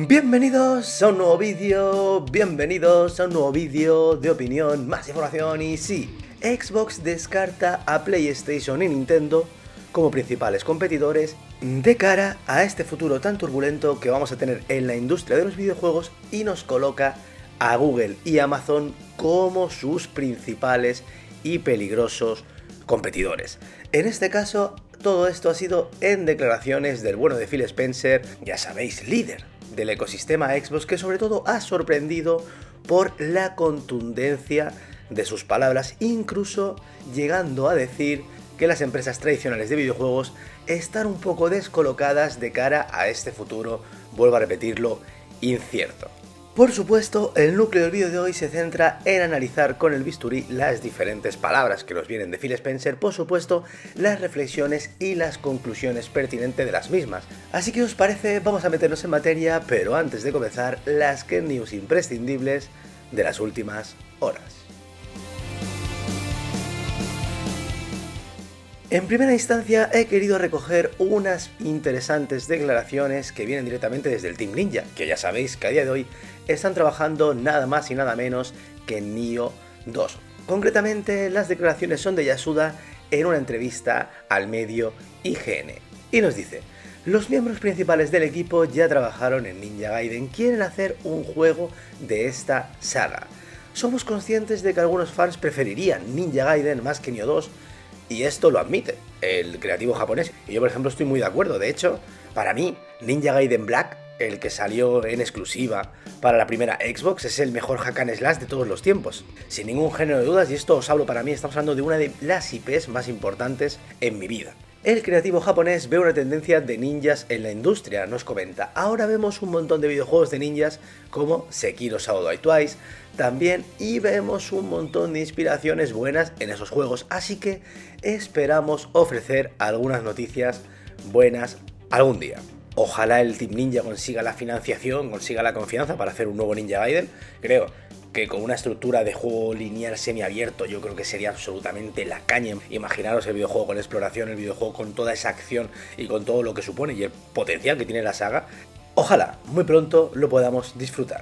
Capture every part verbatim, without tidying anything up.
Bienvenidos a un nuevo vídeo, bienvenidos a un nuevo vídeo de opinión, más información y sí, Xbox descarta a PlayStation y Nintendo como principales competidores de cara a este futuro tan turbulento que vamos a tener en la industria de los videojuegos y nos coloca a Google y Amazon como sus principales y peligrosos competidores. En este caso, todo esto ha sido en declaraciones del bueno de Phil Spencer, ya sabéis, líder del ecosistema Xbox, que sobre todo ha sorprendido por la contundencia de sus palabras, incluso llegando a decir que las empresas tradicionales de videojuegos están un poco descolocadas de cara a este futuro, vuelvo a repetirlo, incierto. Por supuesto, el núcleo del vídeo de hoy se centra en analizar con el bisturí las diferentes palabras que nos vienen de Phil Spencer, por supuesto, las reflexiones y las conclusiones pertinentes de las mismas. Así que, ¿os parece? Vamos a meternos en materia, pero antes de comenzar, las Ken News imprescindibles de las últimas horas. En primera instancia he querido recoger unas interesantes declaraciones que vienen directamente desde el Team Ninja, que ya sabéis que a día de hoy están trabajando nada más y nada menos que en Nioh dos. Concretamente, las declaraciones son de Yasuda en una entrevista al medio I G N. Y nos dice: los miembros principales del equipo ya trabajaron en Ninja Gaiden, quieren hacer un juego de esta saga. Somos conscientes de que algunos fans preferirían Ninja Gaiden más que Nioh dos, y esto lo admite el creativo japonés. Y yo, por ejemplo, estoy muy de acuerdo. De hecho, para mí, Ninja Gaiden Black, el que salió en exclusiva para la primera Xbox, es el mejor hack and slash de todos los tiempos. Sin ningún género de dudas, y esto os hablo para mí, estamos hablando de una de las I Pes más importantes en mi vida. El creativo japonés ve una tendencia de ninjas en la industria, nos comenta: ahora vemos un montón de videojuegos de ninjas como Sekiro Shadow Die Twice también, y vemos un montón de inspiraciones buenas en esos juegos, así que esperamos ofrecer algunas noticias buenas algún día. Ojalá el Team Ninja consiga la financiación, consiga la confianza para hacer un nuevo Ninja Gaiden. Creo que con una estructura de juego lineal semiabierto yo creo que sería absolutamente la caña. Imaginaros el videojuego con exploración, el videojuego con toda esa acción y con todo lo que supone y el potencial que tiene la saga. Ojalá muy pronto lo podamos disfrutar.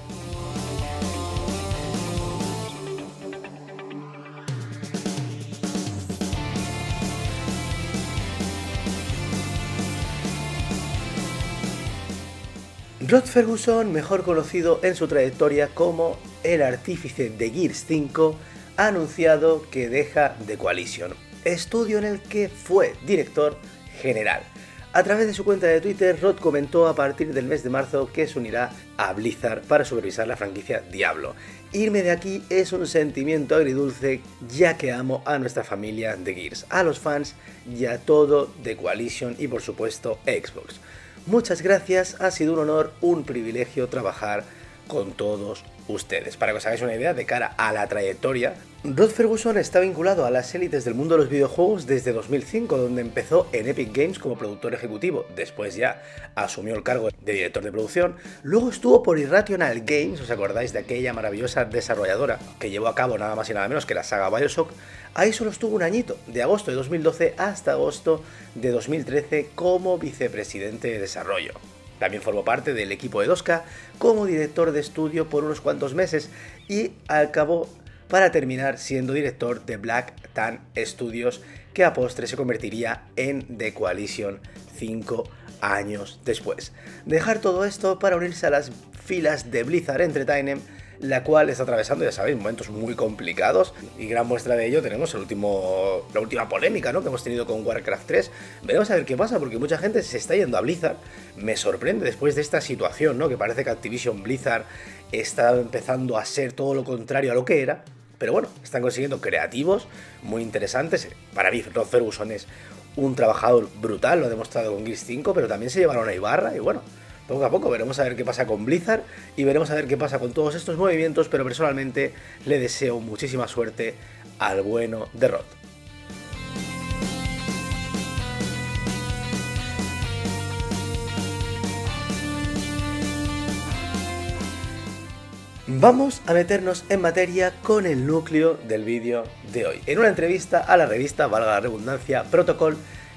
Rod Ferguson, mejor conocido en su trayectoria como el artífice de Gears cinco, ha anunciado que deja The Coalition, estudio en el que fue director general. A través de su cuenta de Twitter, Rod comentó a partir del mes de marzo que se unirá a Blizzard para supervisar la franquicia Diablo. Irme de aquí es un sentimiento agridulce, ya que amo a nuestra familia de Gears, a los fans y a todo The Coalition y por supuesto Xbox. Muchas gracias, ha sido un honor, un privilegio trabajar con todos ustedes. Para que os hagáis una idea de cara a la trayectoria, Rod Ferguson está vinculado a las élites del mundo de los videojuegos desde dos mil cinco, donde empezó en Epic Games como productor ejecutivo, después ya asumió el cargo de director de producción, luego estuvo por Irrational Games, ¿os acordáis de aquella maravillosa desarrolladora que llevó a cabo nada más y nada menos que la saga BioShock? Ahí solo estuvo un añito, de agosto de dos mil doce hasta agosto de dos mil trece como vicepresidente de desarrollo. También formó parte del equipo de dos K como director de estudio por unos cuantos meses y acabó para terminar siendo director de Black Tan Studios, que a postre se convertiría en The Coalition cinco años después. Dejar todo esto para unirse a las filas de Blizzard Entertainment, la cual está atravesando, ya sabéis, momentos muy complicados, y gran muestra de ello tenemos el último, la última polémica, ¿no?, que hemos tenido con Warcraft tres. Veremos a ver qué pasa, porque mucha gente se está yendo a Blizzard. Me sorprende después de esta situación, ¿no?, que parece que Activision Blizzard está empezando a ser todo lo contrario a lo que era, pero bueno, están consiguiendo creativos muy interesantes. Para mí, Rod Ferguson es un trabajador brutal, lo ha demostrado con Gears cinco, pero también se llevaron a Ibarra y bueno, poco a poco veremos a ver qué pasa con Blizzard y veremos a ver qué pasa con todos estos movimientos, pero personalmente le deseo muchísima suerte al bueno de Rod. Vamos a meternos en materia con el núcleo del vídeo de hoy. En una entrevista a la revista, valga la redundancia, Protocol,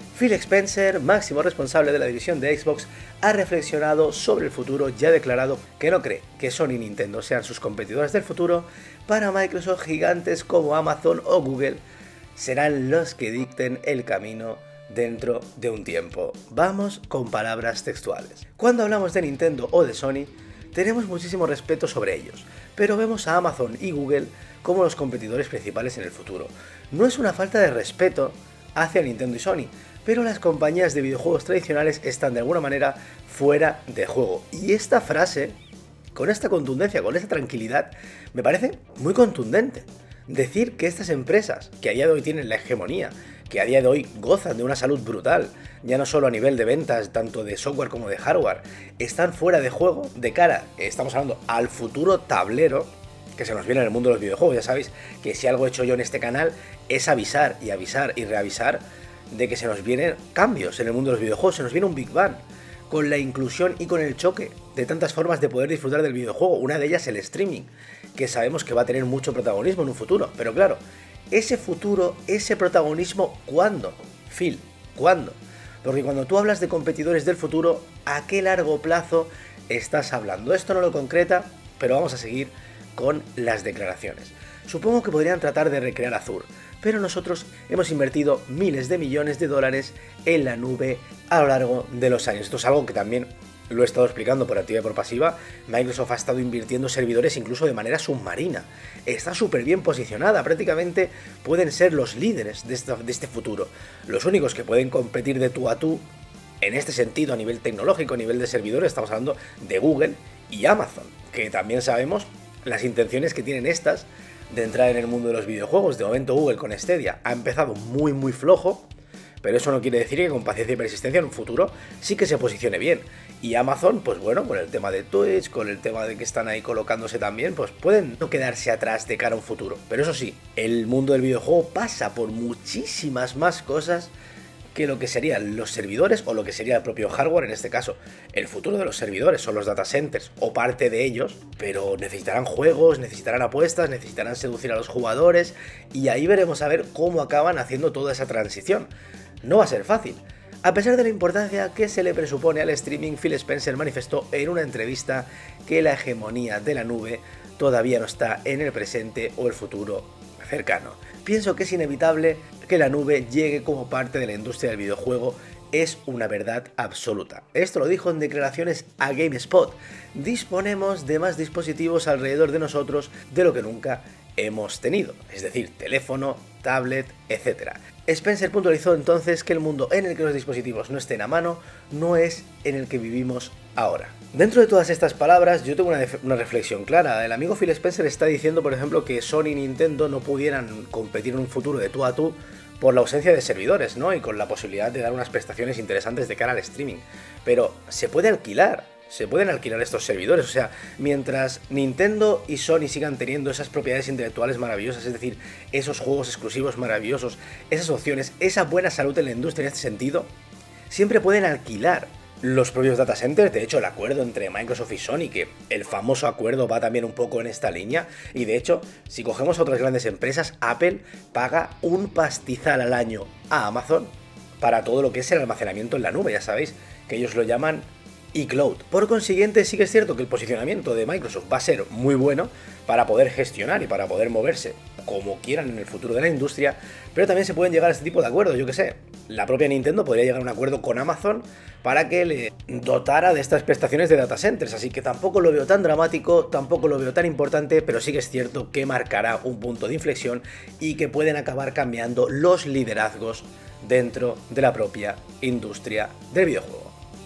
Phil Spencer, máximo responsable de la división de Xbox, ha reflexionado sobre el futuro y ha declarado que no cree que Sony y Nintendo sean sus competidores del futuro. Para Microsoft, gigantes como Amazon o Google serán los que dicten el camino dentro de un tiempo. Vamos con palabras textuales. Cuando hablamos de Nintendo o de Sony, tenemos muchísimo respeto sobre ellos, pero vemos a Amazon y Google como los competidores principales en el futuro. No es una falta de respeto hacia Nintendo y Sony, pero las compañías de videojuegos tradicionales están de alguna manera fuera de juego. Y esta frase, con esta contundencia, con esta tranquilidad, me parece muy contundente. Decir que estas empresas, que a día de hoy tienen la hegemonía, que a día de hoy gozan de una salud brutal, ya no solo a nivel de ventas, tanto de software como de hardware, están fuera de juego de cara, estamos hablando, al futuro tablero que se nos viene en el mundo de los videojuegos. Ya sabéis que si algo he hecho yo en este canal es avisar y avisar y reavisar de que se nos vienen cambios en el mundo de los videojuegos, se nos viene un Big Bang, con la inclusión y con el choque de tantas formas de poder disfrutar del videojuego, una de ellas el streaming, que sabemos que va a tener mucho protagonismo en un futuro, pero claro, ese futuro, ese protagonismo, ¿cuándo? Phil, ¿cuándo? Porque cuando tú hablas de competidores del futuro, ¿a qué largo plazo estás hablando? Esto no lo concreta, pero vamos a seguir con las declaraciones. Supongo que podrían tratar de recrear Azure, pero nosotros hemos invertido miles de millones de dólares en la nube a lo largo de los años. Esto es algo que también lo he estado explicando por activa y por pasiva. Microsoft ha estado invirtiendo servidores incluso de manera submarina. Está súper bien posicionada, prácticamente pueden ser los líderes de este, de este futuro. Los únicos que pueden competir de tú a tú, en este sentido, a nivel tecnológico, a nivel de servidores, estamos hablando de Google y Amazon, que también sabemos las intenciones que tienen estas de entrar en el mundo de los videojuegos. De momento Google con Stadia ha empezado muy muy flojo, pero eso no quiere decir que con paciencia y persistencia en un futuro sí que se posicione bien. Y Amazon, pues bueno, con el tema de Twitch, con el tema de que están ahí colocándose también, pues pueden no quedarse atrás de cara a un futuro. Pero eso sí, el mundo del videojuego pasa por muchísimas más cosas que lo que serían los servidores o lo que sería el propio hardware. En este caso, el futuro de los servidores son los data centers o parte de ellos, pero necesitarán juegos, necesitarán apuestas, necesitarán seducir a los jugadores, y ahí veremos a ver cómo acaban haciendo toda esa transición. No va a ser fácil. A pesar de la importancia que se le presupone al streaming, Phil Spencer manifestó en una entrevista que la hegemonía de la nube todavía no está en el presente o el futuro cercano. Pienso que es inevitable que la nube llegue como parte de la industria del videojuego, es una verdad absoluta. Esto lo dijo en declaraciones a GameSpot. Disponemos de más dispositivos alrededor de nosotros de lo que nunca hemos tenido, es decir, teléfono, tablet, etcétera. Spencer puntualizó entonces que el mundo en el que los dispositivos no estén a mano no es en el que vivimos ahora. Dentro de todas estas palabras yo tengo una, una reflexión clara. El amigo Phil Spencer está diciendo, por ejemplo, que Sony y Nintendo no pudieran competir en un futuro de tú a tú por la ausencia de servidores, ¿no? Y con la posibilidad de dar unas prestaciones interesantes de cara al streaming. Pero se puede alquilar. Se pueden alquilar estos servidores, o sea, mientras Nintendo y Sony sigan teniendo esas propiedades intelectuales maravillosas, es decir, esos juegos exclusivos maravillosos, esas opciones, esa buena salud en la industria en este sentido, siempre pueden alquilar los propios data centers. De hecho, el acuerdo entre Microsoft y Sony, que el famoso acuerdo va también un poco en esta línea, y de hecho, si cogemos otras grandes empresas, Apple paga un pastizal al año a Amazon para todo lo que es el almacenamiento en la nube, ya sabéis, que ellos lo llaman iCloud. Por consiguiente, sí que es cierto que el posicionamiento de Microsoft va a ser muy bueno para poder gestionar y para poder moverse como quieran en el futuro de la industria, pero también se pueden llegar a este tipo de acuerdos. Yo que sé, la propia Nintendo podría llegar a un acuerdo con Amazon para que le dotara de estas prestaciones de data centers, así que tampoco lo veo tan dramático, tampoco lo veo tan importante, pero sí que es cierto que marcará un punto de inflexión y que pueden acabar cambiando los liderazgos dentro de la propia industria del videojuego.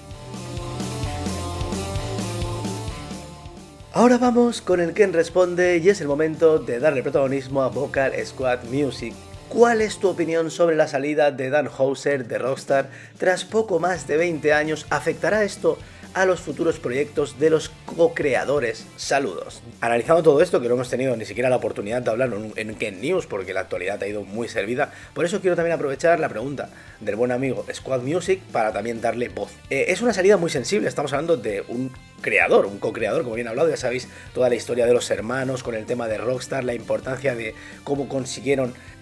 Ahora vamos con el Ken Responde y es el momento de darle protagonismo a Vocal Squad Music. ¿Cuál es tu opinión sobre la salida de Dan Houser de Rockstar tras poco más de veinte años? ¿Afectará esto a los futuros proyectos de los co-creadores? Saludos. Analizando todo esto, que no hemos tenido ni siquiera la oportunidad de hablar en Ken News porque la actualidad ha ido muy servida, por eso quiero también aprovechar la pregunta del buen amigo Squad Music para también darle voz. Eh, es una salida muy sensible, estamos hablando de un creador, un co-creador, como bien hablado, ya sabéis toda la historia de los hermanos con el tema de Rockstar, la importancia de cómo consiguieron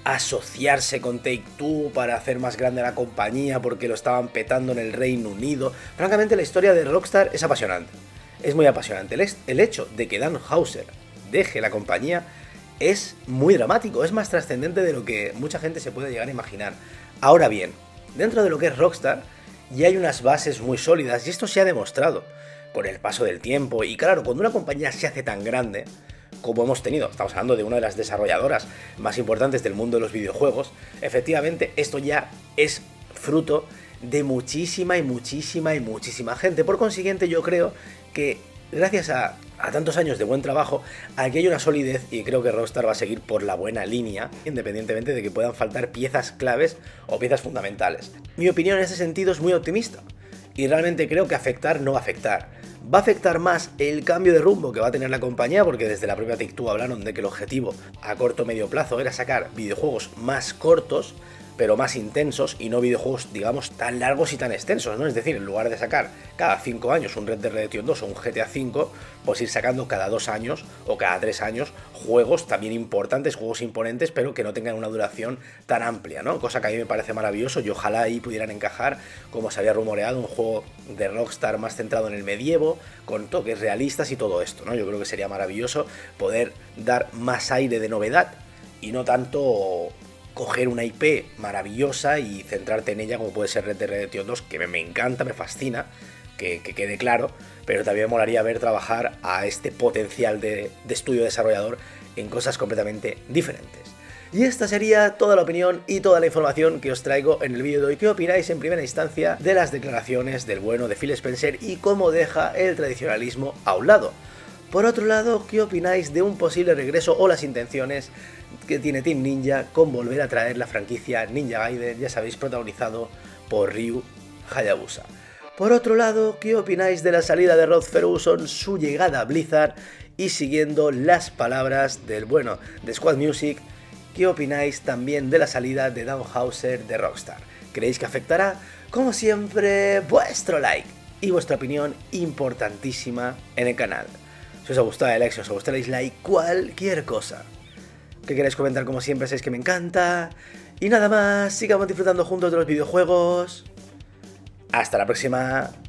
asociarse con Take-Two para hacer más grande la compañía porque lo estaban petando en el Reino Unido. Francamente, la historia de Rockstar es apasionante. Es muy apasionante. El hecho de que Dan Houser deje la compañía es muy dramático, es más trascendente de lo que mucha gente se puede llegar a imaginar. Ahora bien, dentro de lo que es Rockstar, ya hay unas bases muy sólidas y esto se ha demostrado con el paso del tiempo. Y claro, cuando una compañía se hace tan grande como hemos tenido, estamos hablando de una de las desarrolladoras más importantes del mundo de los videojuegos, efectivamente esto ya es fruto de muchísima y muchísima y muchísima gente. Por consiguiente, yo creo que gracias a, a tantos años de buen trabajo, aquí hay una solidez y creo que Rockstar va a seguir por la buena línea, independientemente de que puedan faltar piezas claves o piezas fundamentales. Mi opinión en ese sentido es muy optimista y realmente creo que afectar no va a afectar. Va a afectar más el cambio de rumbo que va a tener la compañía, porque desde la propia Take-Two hablaron de que el objetivo a corto o medio plazo era sacar videojuegos más cortos, pero más intensos, y no videojuegos, digamos, tan largos y tan extensos, ¿no? Es decir, en lugar de sacar cada cinco años un Red Dead Redemption dos o un G T A cinco, pues ir sacando cada dos años o cada tres años juegos también importantes, juegos imponentes, pero que no tengan una duración tan amplia, ¿no? Cosa que a mí me parece maravilloso y ojalá ahí pudieran encajar, como se había rumoreado, un juego de Rockstar más centrado en el medievo, con toques realistas y todo esto, ¿no? Yo creo que sería maravilloso poder dar más aire de novedad y no tanto coger una I P maravillosa y centrarte en ella, como puede ser Red Dead Redemption dos, que me, me encanta, me fascina, que, que quede claro, pero también me molaría ver trabajar a este potencial de, de estudio desarrollador en cosas completamente diferentes. Y esta sería toda la opinión y toda la información que os traigo en el vídeo de hoy. ¿Qué opináis en primera instancia de las declaraciones del bueno de Phil Spencer y cómo deja el tradicionalismo a un lado? Por otro lado, ¿qué opináis de un posible regreso o las intenciones que tiene Team Ninja con volver a traer la franquicia Ninja Gaiden, ya sabéis, protagonizado por Ryu Hayabusa? Por otro lado, ¿qué opináis de la salida de Rod Ferguson, su llegada a Blizzard y siguiendo las palabras del bueno de Squad Music? ¿Qué opináis también de la salida de Dan Houser de Rockstar? ¿Creéis que afectará? Como siempre, vuestro like y vuestra opinión importantísima en el canal. Si os ha gustado el like, si os ha gustado el dislike, cualquier cosa que queráis comentar, como siempre, sabéis que me encanta. Y nada más, sigamos disfrutando juntos de los videojuegos. Hasta la próxima.